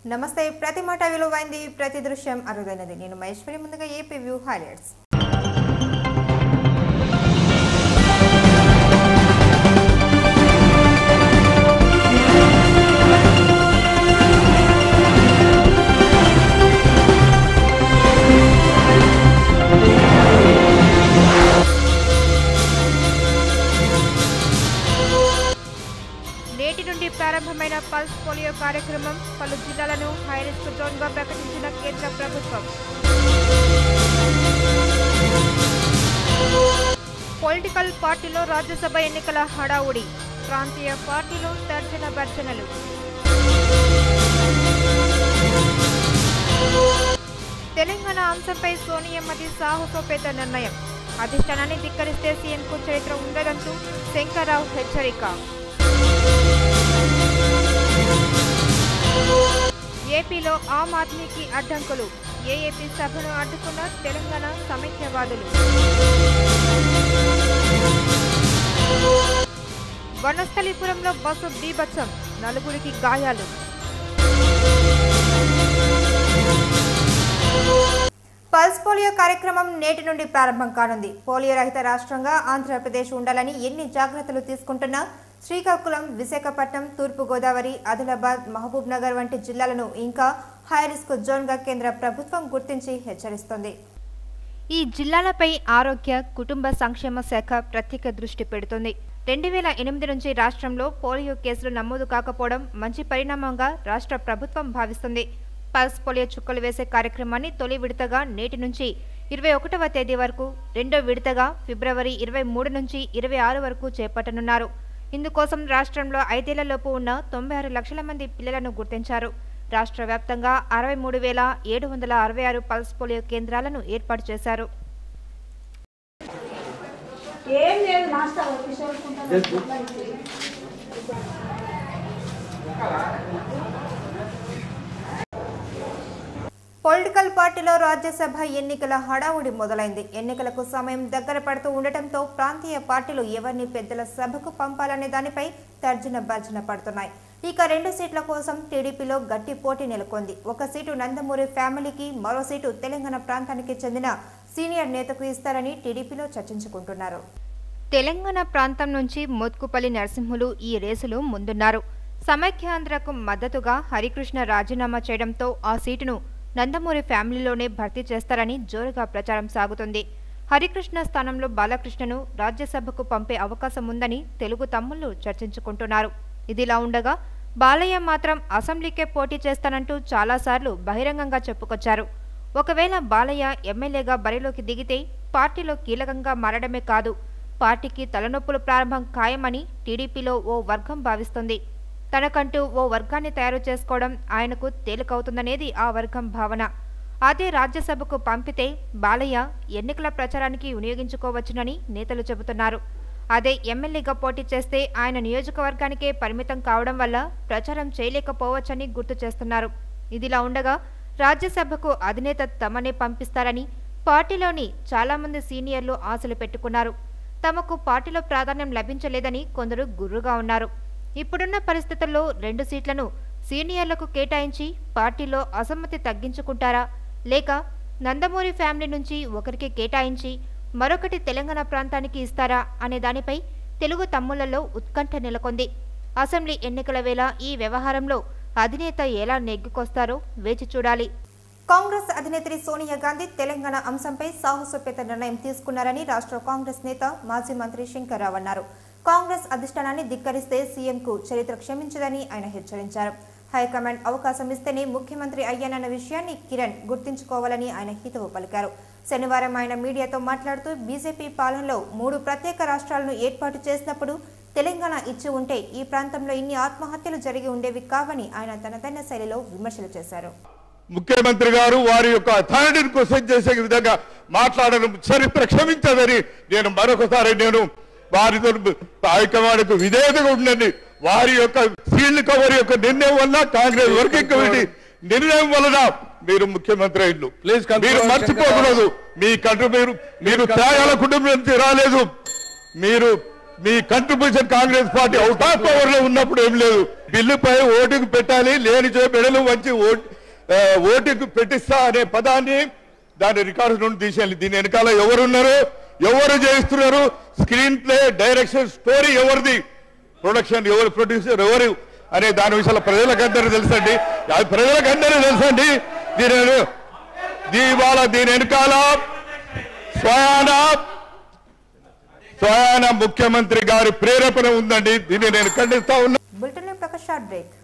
నమస్తే. ప్రతి మాట విలువైంది, ప్రతి దృశ్యం అరుదైనది. నేను మహేశ్వరి. ముందుగా ఏపీ వ్యూ హైలైట్స్. నేటి నుండి ప్రారంభమైన పల్స్ పోలియో కార్యక్రమం. పలు జిల్లాలను హై రిస్క్ జోన్గా ప్రకటించిన కేంద్ర ప్రభుత్వం. పొలిటికల్ పార్టీలో రాజ్యసభ ఎన్నికల హడావుడి. ప్రాంతీయ పార్టీలో తర్జన భర్జనలు. తెలంగాణ అంశంపై సోనియామది సాహసోపేత నిర్ణయం. అధిష్టానాన్ని ధిక్కరిస్తే సీఎంకు చరిత్ర ఉండదంటూ శంకర్రావు హెచ్చరిక. ఏపీలో ఆమ్ ఆద్మీకి అడ్డంకులు. ఏఏపీ సభను అడ్డుకున్న తెలంగాణ సమైక్యవాదులు. వనస్థలిపురంలో బస్సు బీభత్సం, 4 గాయాలు. పల్స్ పోలియో కార్యక్రమం నేటి నుండి ప్రారంభం కానుంది. పోలియో రహిత రాష్ట్రంగా ఆంధ్రప్రదేశ్ ఉండాలని ఎన్ని జాగ్రత్తలు తీసుకుంటున్నా శ్రీకాకుళం, విశాఖపట్నం, తూర్పు గోదావరి, ఆదిలాబాద్, మహబూబ్ నగర్ వంటి జిల్లాలను ఇంకా హై రిస్క్ జోన్గా కేంద్ర ప్రభుత్వం గుర్తించి హెచ్చరిస్తోంది. ఈ జిల్లాలపై ఆరోగ్య, కుటుంబ సంక్షేమ శాఖ ప్రత్యేక దృష్టి పెడుతుంది. 2008 నుంచి రాష్ట్రంలో పోలియో కేసులు నమోదు కాకపోవడం మంచి పరిణామంగా రాష్ట్ర ప్రభుత్వం భావిస్తుంది. పల్స్ పోలియో చుక్కలు వేసే కార్యక్రమాన్ని తొలి విడతగా నేటి నుంచి 21వ తేదీ వరకు, రెండో విడతగా ఫిబ్రవరి 23 నుంచి 26 వరకు చేపట్టనున్నారు. ఇందుకోసం రాష్ట్రంలో 5 ఏళ్లలోపు ఉన్న 96 లక్షల మంది పిల్లలను గుర్తించారు. రాష్ట్ర వ్యాప్తంగా 63,766 పల్స్ పోలియో కేంద్రాలను ఏర్పాటు చేశారు. పొలిటికల్ పార్టీలో రాజ్యసభ ఎన్నికల హడావుడి మొదలైంది. ఎన్నికలకు సమయం దగ్గర పడుతూ ఉండటంతో ప్రాంతీయ పార్టీలు ఎవరిని పెద్దల సభకు పంపాలనే దానిపై తర్జన భర్జన పడుతున్నాయి. ఇక 2 సీట్ల కోసం టీడీపీలో గట్టి పోటీ నెలకొంది. ఒక సీటు నందమూరి ఫ్యామిలీకి, మరో సీటు తెలంగాణ ప్రాంతానికి చెందిన సీనియర్ నేతకు ఇస్తారని టీడీపీలో చర్చించుకుంటున్నారు. తెలంగాణ ప్రాంతం నుంచి మోత్కుపల్లి నరసింహులు ఈ రేసులో ముందున్నారు. సమైక్యాంధ్రకు మద్దతుగా హరికృష్ణ రాజీనామా చేయడంతో ఆ సీటును నందమూరి ఫ్యామిలీలోనే భర్తీ చేస్తారని జోరుగా ప్రచారం సాగుతుంది. హరికృష్ణ స్థానంలో బాలకృష్ణను రాజ్యసభకు పంపే అవకాశం ఉందని తెలుగు తమ్ముళ్లు చర్చించుకుంటున్నారు. ఇదిలా ఉండగా బాలయ్య మాత్రం అసెంబ్లీకే పోటీ చేస్తానంటూ చాలాసార్లు బహిరంగంగా చెప్పుకొచ్చారు. ఒకవేళ బాలయ్య ఎమ్మెల్యేగా బరిలోకి దిగితే పార్టీలో కీలకంగా మారడమే కాదు, పార్టీకి తలనొప్పులు ప్రారంభం ఖాయమని టీడీపీలో ఓ వర్గం భావిస్తుంది. తనకంటూ ఓ వర్గాన్ని తయారు చేసుకోవడం ఆయనకు తేలికవుతుందనేది ఆ వర్గం భావన. అదే రాజ్యసభకు పంపితే బాలయ్య ఎన్నికల ప్రచారానికి వినియోగించుకోవచ్చునని నేతలు చెబుతున్నారు. అదే ఎమ్మెల్యేగా పోటీ చేస్తే ఆయన నియోజకవర్గానికే పరిమితం కావడం వల్ల ప్రచారం చేయలేకపోవచ్చని గుర్తు చేస్తున్నారు. ఇదిలా ఉండగా రాజ్యసభకు అధినేత తమనే పంపిస్తారని పార్టీలోని చాలామంది సీనియర్లు ఆశలు పెట్టుకున్నారు. తమకు పార్టీలో ప్రాధాన్యం లభించలేదని కొందరు గుర్రుగా ఉన్నారు. ఇప్పుడున్న పరిస్థితుల్లో 2 సీట్లను సీనియర్లకు కేటాయించి పార్టీలో అసమ్మతి తగ్గించుకుంటారా, లేక నందమూరి ఫ్యామిలీ నుంచి ఒకరికి కేటాయించి మరొకటి తెలంగాణ ప్రాంతానికి ఇస్తారా అనే దానిపై తెలుగు తమ్ముళ్లలో ఉత్కంఠ నెలకొంది. అసెంబ్లీ ఎన్నికల వేళ ఈ వ్యవహారంలో అధినేత ఎలా నెగ్గుకొస్తారో వేచి చూడాలి. కాంగ్రెస్ అధినేత్రి సోనియా గాంధీ తెలంగాణ అంశంపై సాహసోపేత నిర్ణయం తీసుకున్నారని రాష్ట్ర కాంగ్రెస్ నేత, మాజీ మంత్రి శంకర్రావు అన్నారు. కాంగ్రెస్ అధిష్టానాన్ని ధిక్కరిస్తే సీఎంకు చరిత్ర క్షమించదని ఆయన హెచ్చరించారు. హైకమాండ్ అవకాశం ఇస్తేనే ముఖ్యమంత్రి అయ్యానన్న విషయాన్ని కిరణ్ గుర్తుంచుకోవాలని ఆయన హితవు పలికారు. శనివారం ఆయన మీడియాతో మాట్లాడుతూ బీజేపీ పాలనలో 3 ప్రత్యేక రాష్ట్రాలను ఏర్పాటు చేసినప్పుడు తెలంగాణ ఇచ్చి ఉంటే ఈ ప్రాంతంలో ఇన్ని ఆత్మహత్యలు జరిగి ఉండేవి కావని ఆయన తనదైన శైలిలో విమర్శలు చేశారు. ముఖ్యమంత్రి గారు వారి యొక్క అథారిటీని క్వశ్చన్ చేసే విధంగా మాట్లాడడం చరిత్ర క్షమించదని నేను మరొకసారి వారితో హైకమాండ్కు విధేయతగా ఉండండి. వారి యొక్క ఫీల్డ్ కవర్ యొక్క నిర్ణయం వల్ల కాంగ్రెస్ వర్కింగ్ కమిటీ నిర్ణయం వలన మీరు ముఖ్యమంత్రి అయ్యిండు. మీరు మర్చిపోకూడదు. మీరు త్యాగాల కుటుంబం నుంచి రాలేదు. మీరు మీ contribution Congress party out of power లో ఉన్నప్పుడు ఏం లేదు. బిల్లుపై ఓటుకు పెట్టాలి, లేని చో మెడలు వంచి ఓటుకు పెట్టిస్తా అనే పదాన్ని దాని రికార్డు నుండి తీసేయాలి. దీని వెనకాల ఎవరున్నారు, ఎవరు చేయిస్తున్నారు, స్క్రీన్ ప్లే, డైరెక్షన్, స్టోరీ ఎవరిది, ప్రొడక్షన్ ఎవరు, ప్రొడ్యూసర్ ఎవరు అనే దాని విషయంలో ప్రజలకందరూ తెలుసండి. అది ప్రజలకందరూ తెలుసండి. ఇవాళ దీని వెనకాల స్వయాన ముఖ్యమంత్రి గారి ప్రేరేపణ ఉందండి. దీన్ని నేను ఖండిస్తా ఉన్నా. బులెటిన్ లో ఒక షార్ట్ బ్రేక్.